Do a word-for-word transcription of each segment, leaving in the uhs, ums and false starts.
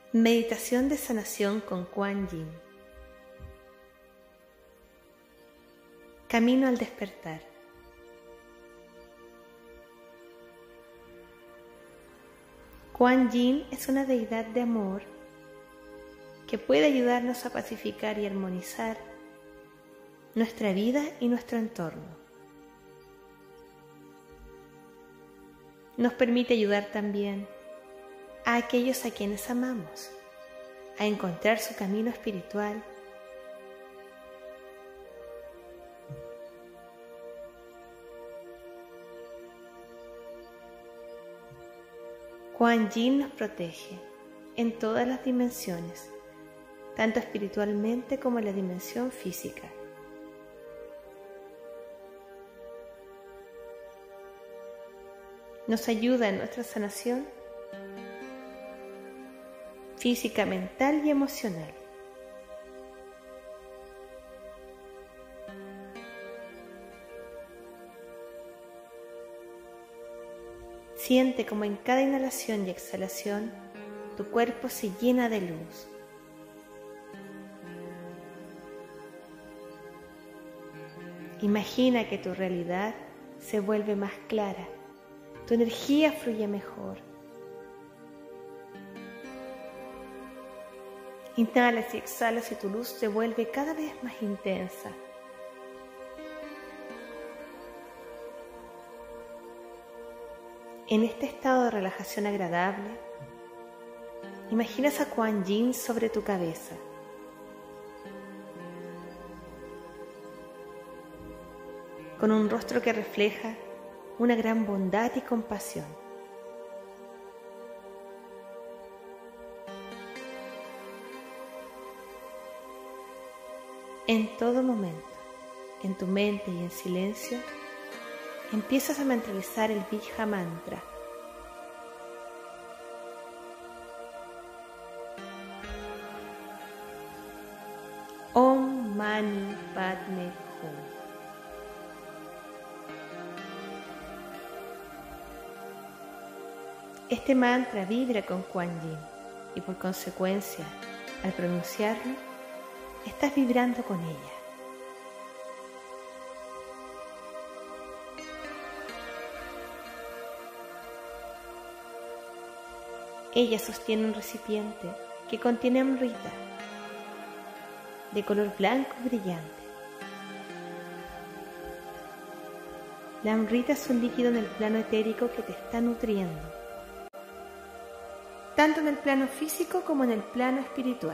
Meditación de sanación con Kuan Yin. Camino al despertar. Kuan Yin es una deidad de amor que puede ayudarnos a pacificar y armonizar nuestra vida y nuestro entorno. Nos permite ayudar también a aquellos a quienes amamos a encontrar su camino espiritual Kuan Yin nos protege en todas las dimensiones, tanto espiritualmente como en la dimensión física. Nos ayuda en nuestra sanación física, mental y emocional. Siente como en cada inhalación y exhalación tu cuerpo se llena de luz. Imagina que tu realidad se vuelve más clara, tu energía fluye mejor. Inhalas y exhalas y tu luz se vuelve cada vez más intensa. En este estado de relajación agradable, imaginas a Kuan Yin sobre tu cabeza. Con un rostro que refleja una gran bondad y compasión. En todo momento, en tu mente y en silencio, empiezas a mentalizar el Bija Mantra. Om Mani Padme Hum. Este mantra vibra con Kuan Yin y por consecuencia, al pronunciarlo, estás vibrando con ella. Ella sostiene un recipiente que contiene amrita, de color blanco brillante. La amrita es un líquido en el plano etérico que te está nutriendo, tanto en el plano físico como en el plano espiritual.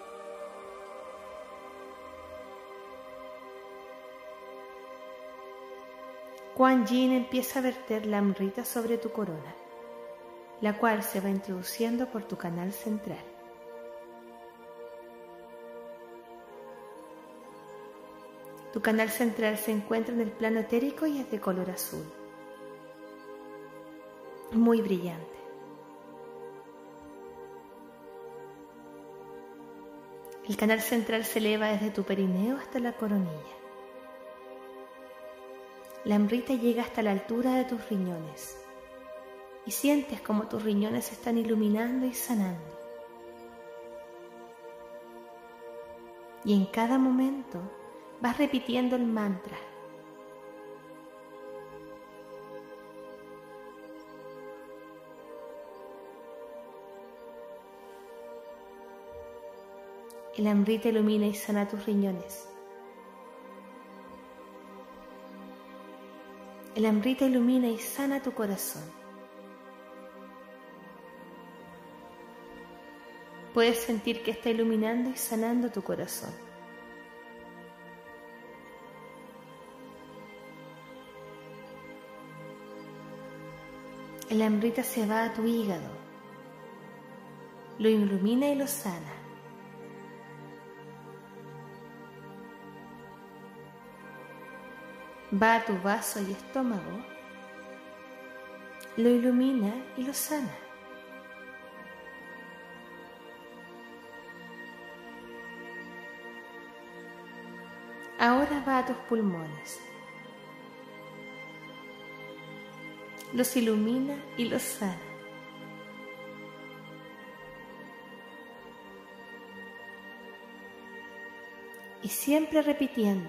Kuan Yin empieza a verter la amrita sobre tu corona, la cual se va introduciendo por tu canal central. Tu canal central se encuentra en el plano etérico y es de color azul, muy brillante. El canal central se eleva desde tu perineo hasta la coronilla. La amrita llega hasta la altura de tus riñones y sientes como tus riñones se están iluminando y sanando. Y en cada momento vas repitiendo el mantra. El amrita ilumina y sana tus riñones. El amrita ilumina y sana tu corazón. Puedes sentir que está iluminando y sanando tu corazón. El amrita se va a tu hígado, lo ilumina y lo sana. Va a tu vaso y estómago, lo ilumina y lo sana. Ahora va a tus pulmones, los ilumina y los sana. y siempre repitiendo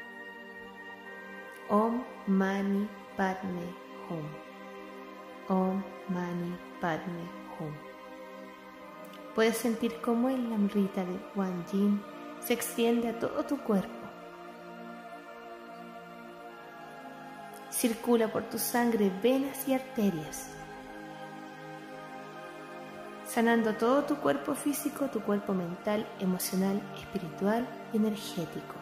Om Mani Padme Hum. Om Mani Padme Hum. Puedes sentir cómo el Amrita de Kuan Yin se extiende a todo tu cuerpo. Circula por tu sangre, venas y arterias, sanando todo tu cuerpo físico, tu cuerpo mental, emocional, espiritual y energético.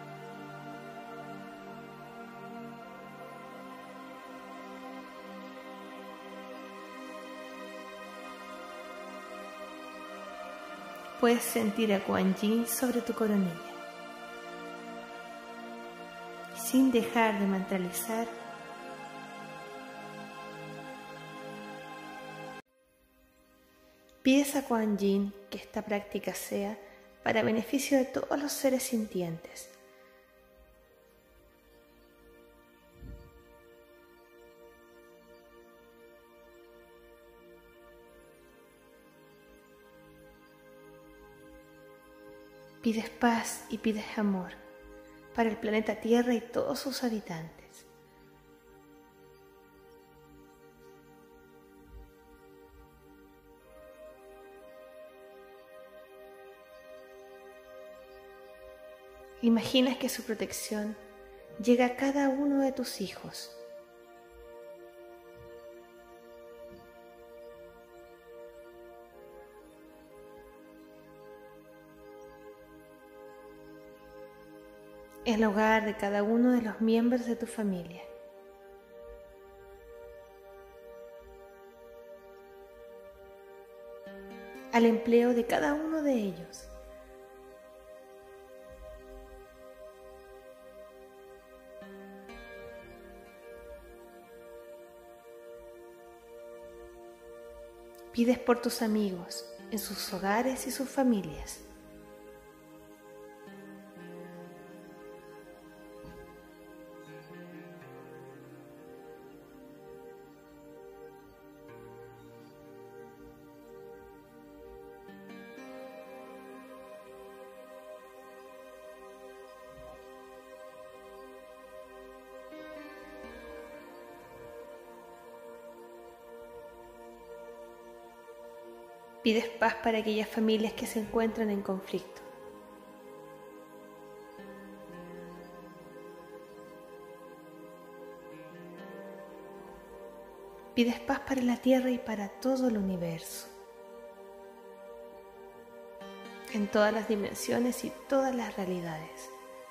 Puedes sentir a Kuan Yin sobre tu coronilla. Sin dejar de mantralizar, pides a Kuan Yin que esta práctica sea para beneficio de todos los seres sintientes. Pides paz y pides amor para el planeta Tierra y todos sus habitantes. Imaginas que su protección llega a cada uno de tus hijos. El hogar de cada uno de los miembros de tu familia. Al empleo de cada uno de ellos. Pides por tus amigos, en sus hogares y sus familias. Pides paz para aquellas familias que se encuentran en conflicto. Pides paz para la Tierra y para todo el universo, en todas las dimensiones y todas las realidades.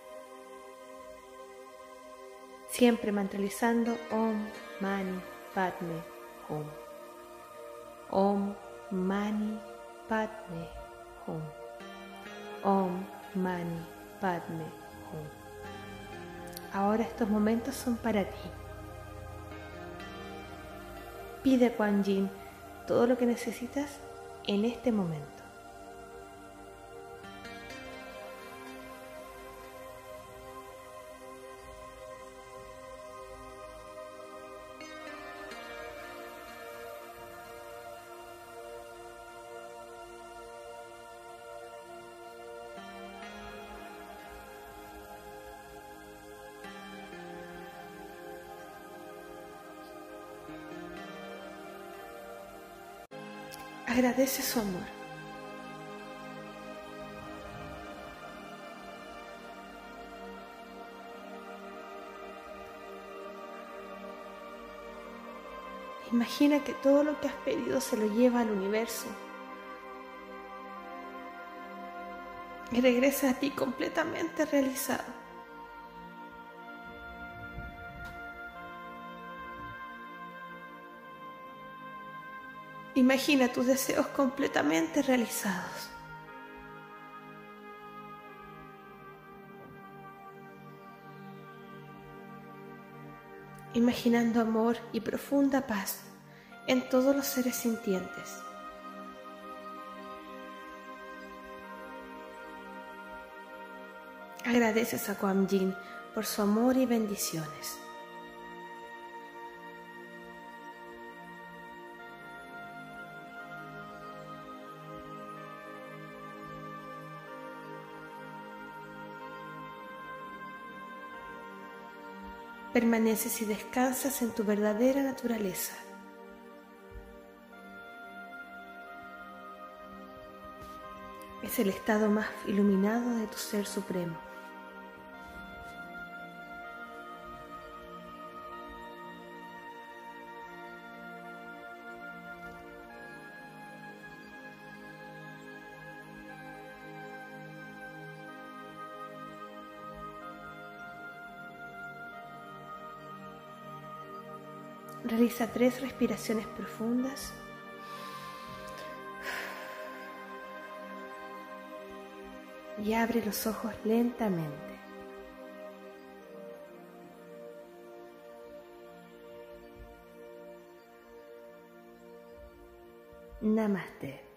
Siempre mantralizando Om Mani Padme Hum. Om Mani Padme Hum. Om Mani Padme Hum. Ahora estos momentos son para ti. Pide a Kuan Yin todo lo que necesitas en este momento. Agradece su amor. Imagina que todo lo que has pedido se lo lleva al universo y regresa a ti completamente realizado. Imagina tus deseos completamente realizados. Imaginando amor y profunda paz en todos los seres sintientes. Agradeces a Kuan Yin por su amor y bendiciones. permaneces y descansas en tu verdadera naturaleza. Es el estado más iluminado de tu Ser Supremo. Realiza tres respiraciones profundas. Y abre los ojos lentamente. Namaste.